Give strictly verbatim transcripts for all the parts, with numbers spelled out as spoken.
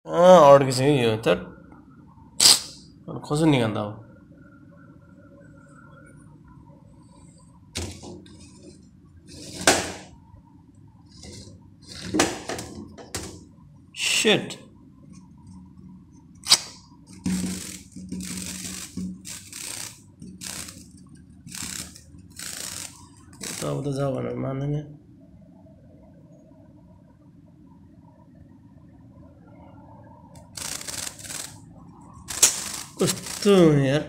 अँ अड्किसक्यो यो त खोज्नु नि अन्त अब Shit. अब त जाऊ भनेर मान्दैन कस्तो यार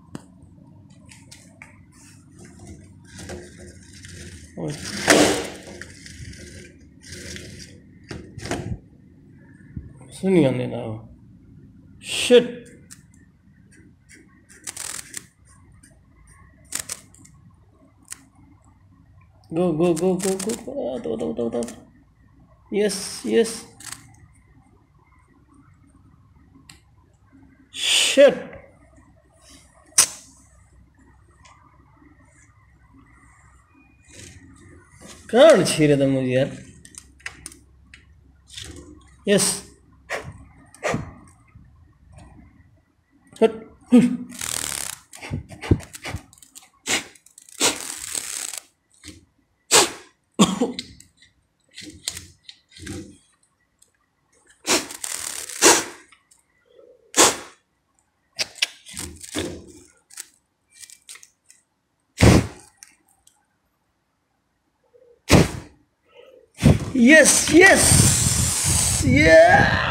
सुनि हाल्दैन अब Shit. Go, go, go, go, go, go. Ata, ata, ata, ata. Yes, yes. Shit. कहाँ छिरे त मुझे यार Yes. Hut. Yes, yes, yeah.